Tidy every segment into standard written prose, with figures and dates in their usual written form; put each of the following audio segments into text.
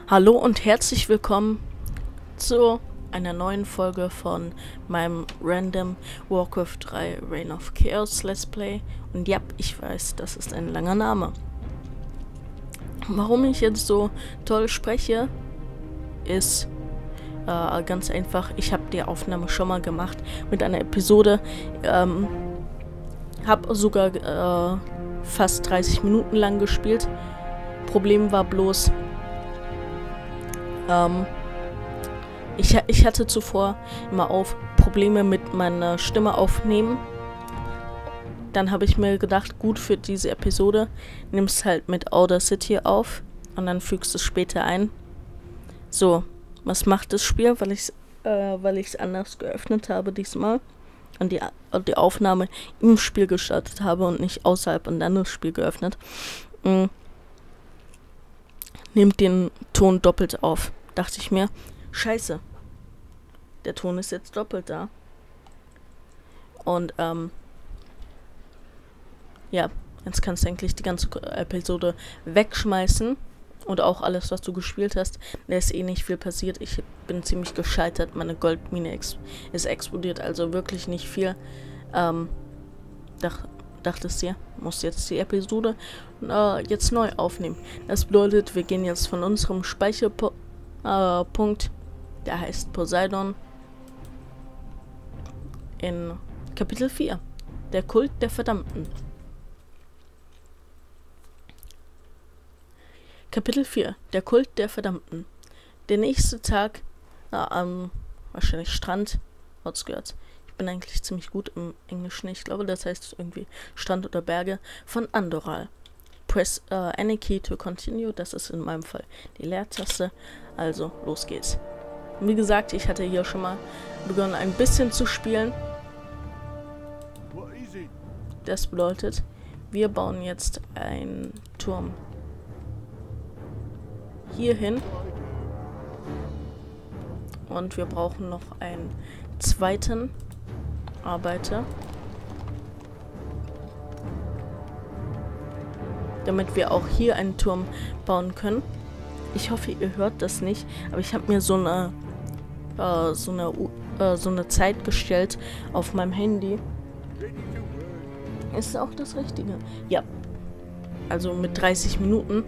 Hallo und herzlich willkommen zu einer neuen Folge von meinem Random Warcraft 3 Reign of Chaos Let's Play. Und ja, ich weiß, das ist ein langer Name. Warum ich jetzt so toll spreche, ist ganz einfach. Ich habe die Aufnahme schon mal gemacht mit einer Episode. Habe sogar fast 30 Minuten lang gespielt. Problem war bloß, ich hatte zuvor immer Probleme mit meiner Stimme aufnehmen. Dann habe ich mir gedacht, gut, für diese Episode nimmst halt mit Audacity auf und dann fügst du es später ein. So, was macht das Spiel, weil ich es anders geöffnet habe diesmal und die Aufnahme im Spiel gestartet habe und nicht außerhalb und dann das Spiel geöffnet. Nimmt den Ton doppelt auf. Dachte ich mir, scheiße. Der Ton ist jetzt doppelt da. Und, ja, jetzt kannst du eigentlich die ganze Episode wegschmeißen. Und auch alles, was du gespielt hast. Da ist eh nicht viel passiert. Ich bin ziemlich gescheitert. Meine Goldmine ist explodiert. Also wirklich nicht viel. Dachtest du, muss jetzt die Episode jetzt neu aufnehmen. Das bedeutet, wir gehen jetzt von unserem Speicherpunkt, der heißt Poseidon, in Kapitel 4, der Kult der Verdammten. Kapitel 4, der Kult der Verdammten. Der nächste Tag am wahrscheinlich Strand, Outskirts. Ich bin eigentlich ziemlich gut im Englischen. Ich glaube, das heißt irgendwie Strand oder Berge von Andoral. Press any key to continue. Das ist in meinem Fall die Leertaste. Also, los geht's. Wie gesagt, ich hatte hier schon mal begonnen, ein bisschen zu spielen. Das bedeutet, wir bauen jetzt einen Turm hier hin. Und wir brauchen noch einen zweiten Arbeiter, damit wir auch hier einen Turm bauen können. Ich hoffe, ihr hört das nicht, aber ich habe mir so eine Zeit gestellt auf meinem Handy. Ist auch das Richtige? Ja. Also mit 30 Minuten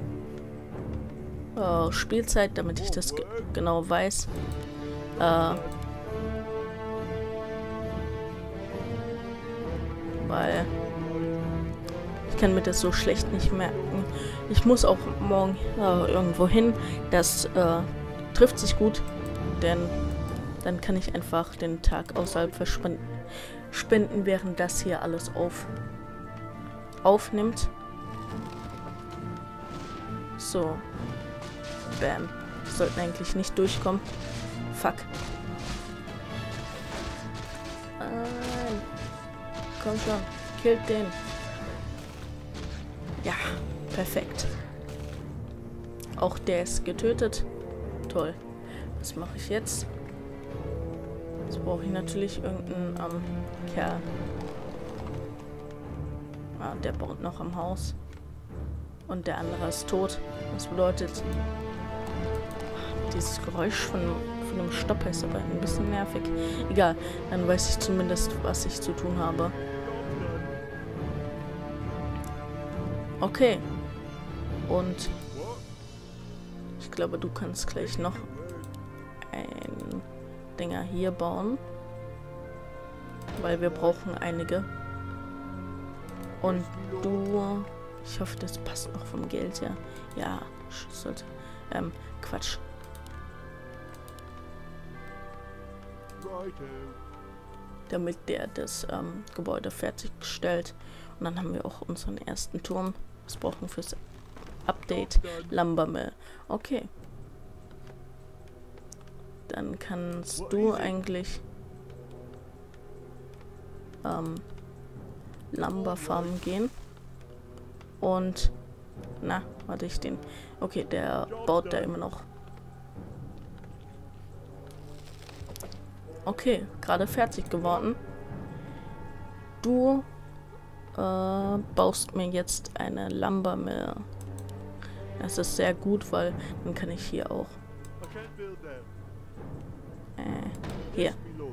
Spielzeit, damit ich das genau weiß. Weil ich kann mir das so schlecht nicht merken. Ich muss auch morgen irgendwo hin. Das trifft sich gut, denn dann kann ich einfach den Tag außerhalb spenden, während das hier alles aufnimmt. So. Bam. Wir sollten eigentlich nicht durchkommen. Fuck. Komm schon. Killt den. Ja, perfekt. Auch der ist getötet. Toll. Was mache ich jetzt? Jetzt brauche ich natürlich irgendeinen Kerl. Ah, der baut noch am Haus. Und der andere ist tot. Das bedeutet, dieses Geräusch von dem Stopp ist aber ein bisschen nervig. Egal, dann weiß ich zumindest, was ich zu tun habe. Okay. Und ich glaube, du kannst gleich noch ein Dinger hier bauen. Weil wir brauchen einige. Und du... Ich hoffe, das passt noch vom Geld, ja. Ja, sollte... Quatsch. Damit der das Gebäude fertigstellt. Und dann haben wir auch unseren ersten Turm. Was brauchen wir fürs Update? Lumbermill. Okay. Dann kannst du eigentlich Lumber farmen gehen. Und na, warte ich den. Okay, der baut da immer noch. Okay, gerade fertig geworden. Du baust mir jetzt eine Lumbermill. Das ist sehr gut, weil dann kann ich hier auch... hier.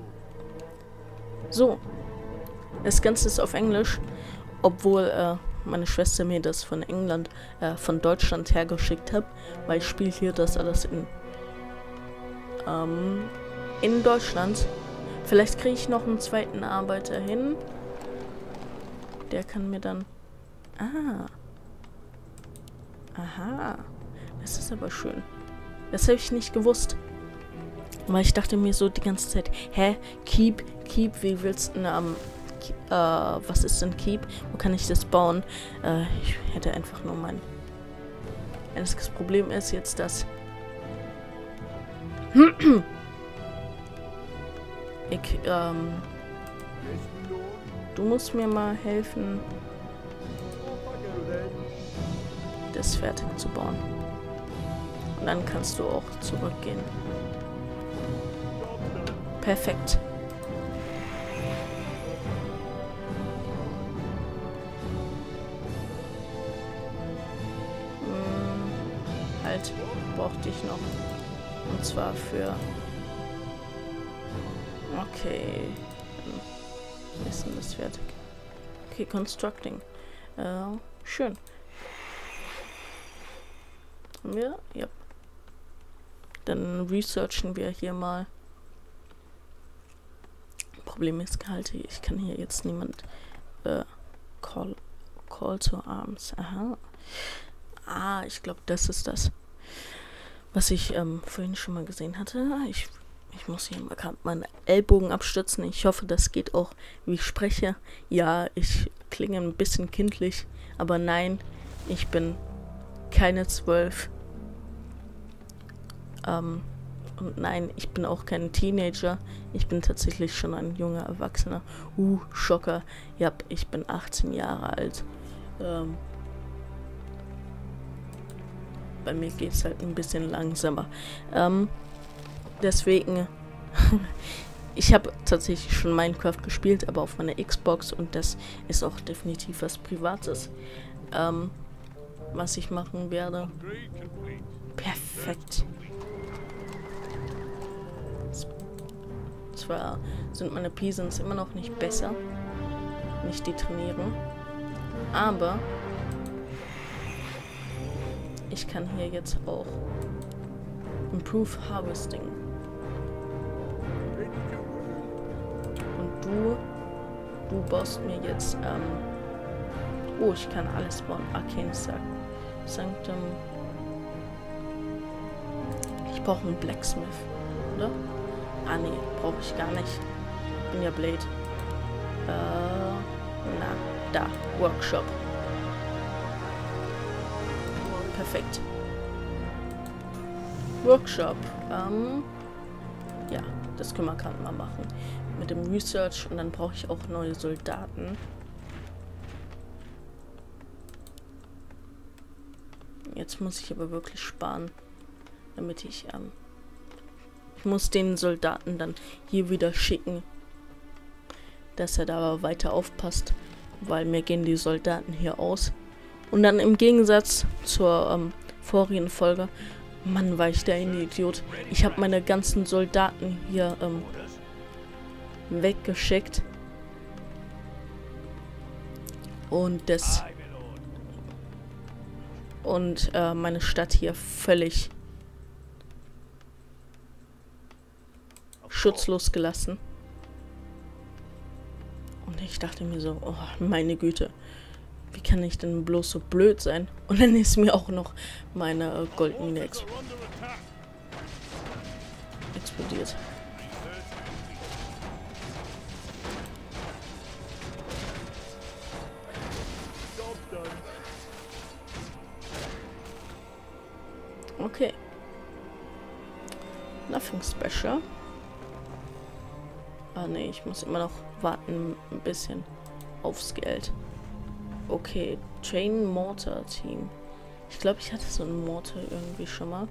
So. Das Ganze ist auf Englisch, obwohl meine Schwester mir das von England, von Deutschland hergeschickt hat, weil ich spiele hier das alles in Deutschland. Vielleicht kriege ich noch einen zweiten Arbeiter hin. Der kann mir dann... Ah. Aha. Das ist aber schön. Das habe ich nicht gewusst. Weil ich dachte mir so die ganze Zeit, hä? Keep, wie willst du denn was ist denn Keep? Wo kann ich das bauen? Ich hätte einfach nur mein... Einziges Problem ist jetzt, dass... du musst mir mal helfen, das fertig zu bauen. Und dann kannst du auch zurückgehen. Perfekt. Halt, brauchte ich noch. Und zwar für... Okay. Dann ist denn das fertig? Okay, Constructing. Schön. Haben wir? Ja. Dann researchen wir hier mal. Problem ist halt, ich kann hier jetzt niemand Call to Arms. Aha. Ah, ich glaube, das ist das, was ich vorhin schon mal gesehen hatte. Ich muss hier mal gerade meinen Ellbogen abstützen. Ich hoffe, das geht auch, wie ich spreche. Ja, ich klinge ein bisschen kindlich, aber nein, ich bin keine 12. Und nein, ich bin auch kein Teenager. Ich bin tatsächlich schon ein junger Erwachsener. Schocker. Ja, ich bin 18 Jahre alt. Bei mir geht es halt ein bisschen langsamer. Deswegen, ich habe tatsächlich schon Minecraft gespielt, aber auf meiner Xbox, und das ist auch definitiv was Privates, was ich machen werde. Perfekt. Zwar sind meine Peasants immer noch nicht besser, wenn ich die trainieren, aber ich kann hier jetzt auch Improve Harvesting. Und du baust mir jetzt, ich kann alles bauen. Arcane Sanctum. Ich brauche einen Blacksmith, oder? Ah, nee, brauche ich gar nicht. Bin ja Blade. Da. Workshop. Perfekt. Workshop. Ja, das können wir gerade mal machen. Mit dem Research, und dann brauche ich auch neue Soldaten. Jetzt muss ich aber wirklich sparen, damit ich muss den Soldaten dann hier wieder schicken, dass er da weiter aufpasst, weil mir gehen die Soldaten hier aus. Und dann im Gegensatz zur vorigen Folge, Mann, war ich da ein Idiot. Ich habe meine ganzen Soldaten hier weggeschickt. Und meine Stadt hier völlig schutzlos gelassen. Und ich dachte mir so, oh, meine Güte, wie kann ich denn bloß so blöd sein? Und dann ist mir auch noch meine Goldmine explodiert. Okay. Nothing special. Ah ne, ich muss immer noch warten ein bisschen aufs Geld. Okay, Chain Mortar Team. Ich glaube, ich hatte so einen Mortar irgendwie schon mal.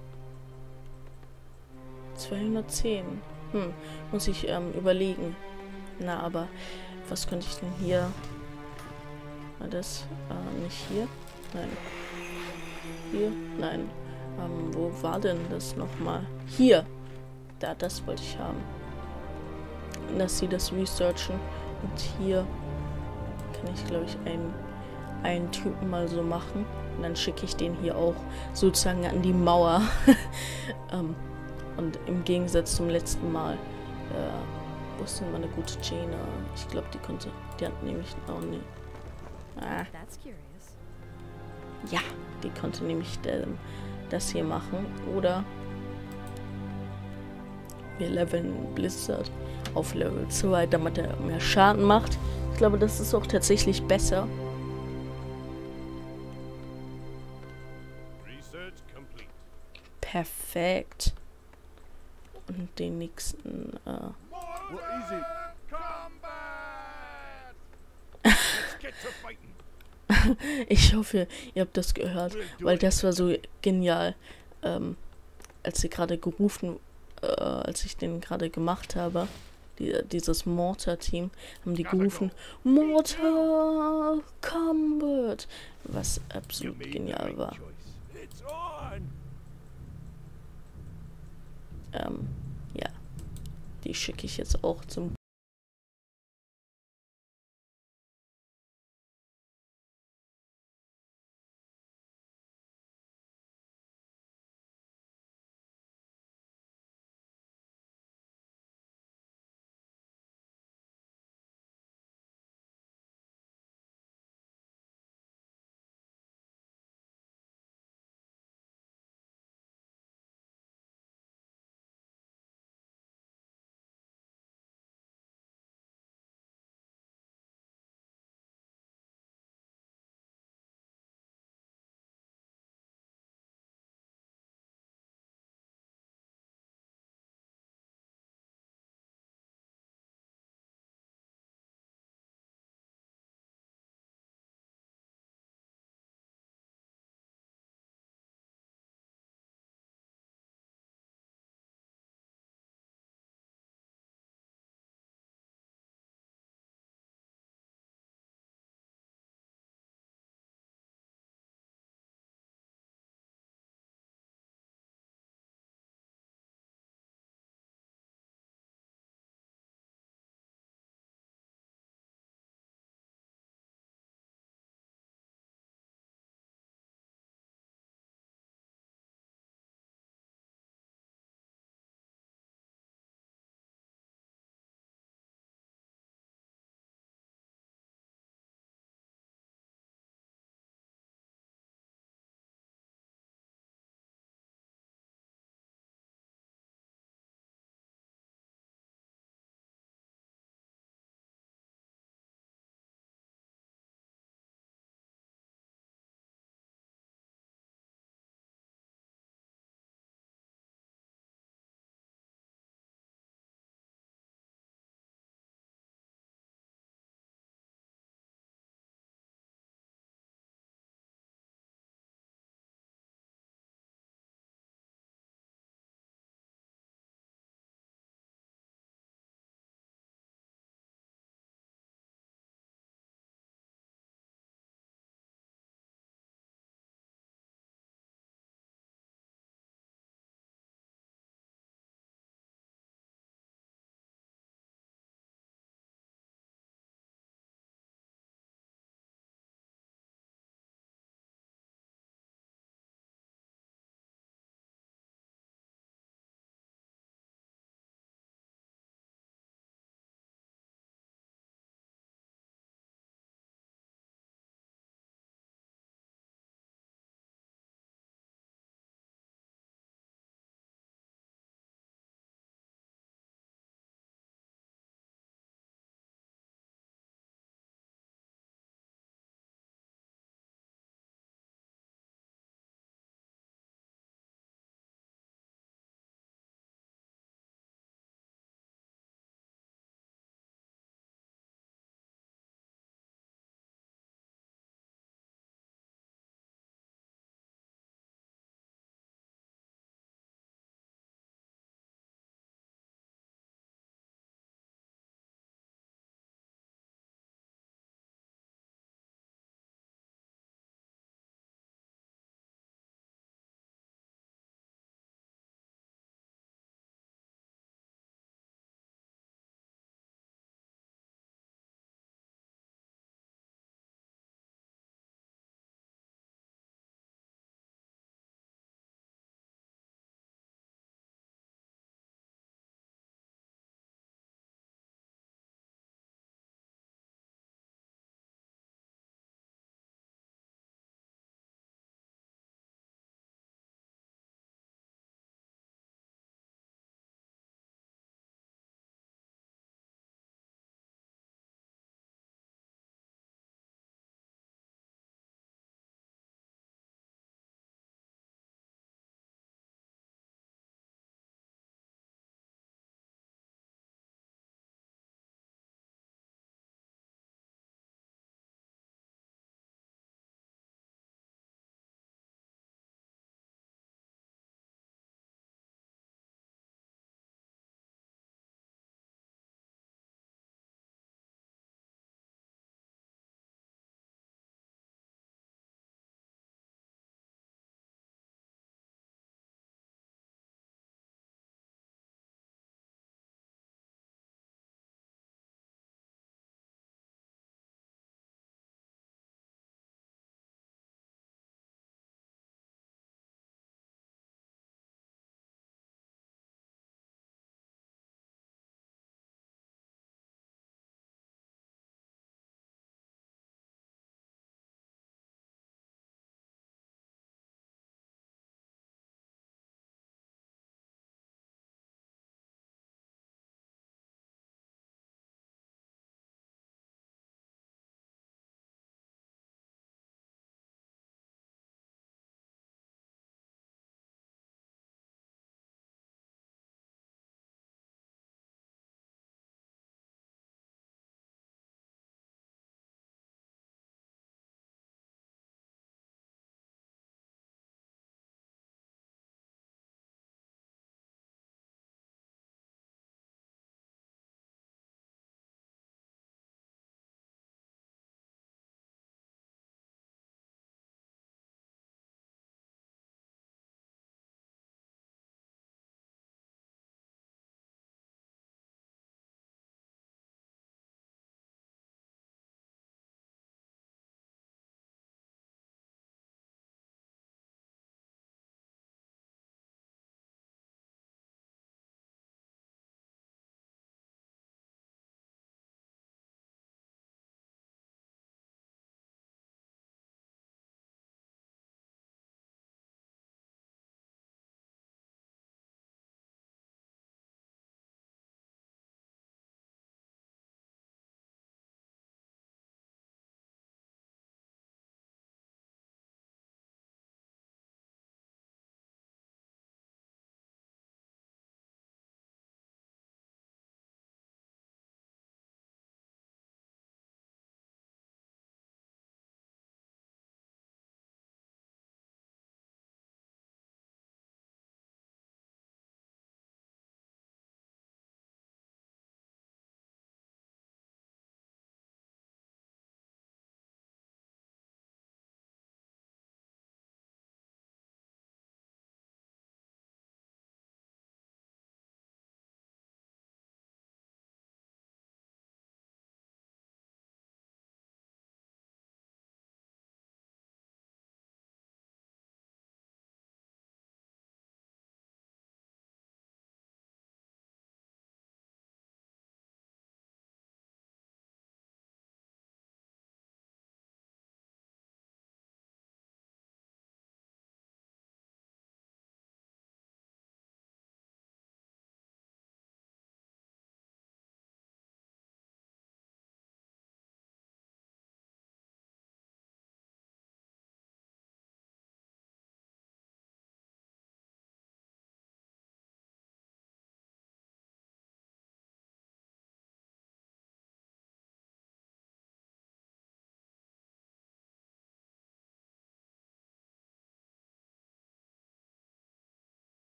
210. Muss ich überlegen. Na, aber was könnte ich denn hier? War das nicht hier? Nein. Hier? Nein. Wo war denn das nochmal? Hier! Da, das wollte ich haben. Dass sie das researchen. Und hier kann ich, glaube ich, einen Typen mal so machen. Und dann schicke ich den hier auch sozusagen an die Mauer. Und im Gegensatz zum letzten Mal, wo ist denn meine gute Jaina? Ich glaube, die hat nämlich auch nicht. Ja, die konnte nämlich das hier machen. Oder wir leveln Blizzard auf Level 2, damit er mehr Schaden macht. Ich glaube, das ist auch tatsächlich besser. Perfekt. Und den nächsten, ich hoffe, ihr habt das gehört, weil das war so genial. Als ich den gerade gemacht habe, dieses Mortar-Team, haben die gerufen, Mortar Combat, was absolut genial war. Ja, die schicke ich jetzt auch zum